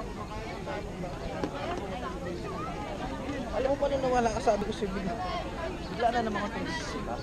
Alam mo paano nawala ka, sabi ko sa'yo, bigla na naman ako sila.